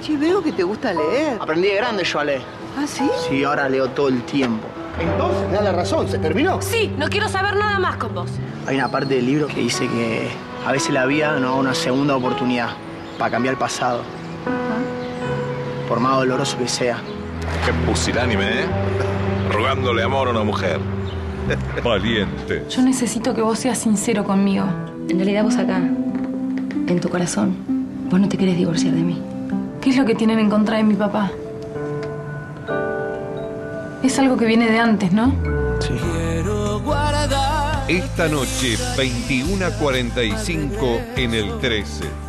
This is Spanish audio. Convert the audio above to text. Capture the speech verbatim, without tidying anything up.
Che, veo que te gusta leer. Aprendí de grande yo a leer. ¿Ah, sí? Sí, ahora leo todo el tiempo. Entonces, me da la razón, ¿se terminó? Sí, no quiero saber nada más con vos. Hay una parte del libro que dice que a veces la vida nos da una segunda oportunidad para cambiar el pasado. Por más doloroso que sea. Qué pusilánime, ¿eh? Rogándole amor a una mujer. Valiente. Yo necesito que vos seas sincero conmigo. En realidad vos acá, en tu corazón, vos no te querés divorciar de mí. ¿Qué es lo que tienen en contra de mi papá? Es algo que viene de antes, ¿no? Sí. Esta noche, veintiuna cuarenta y cinco en el trece.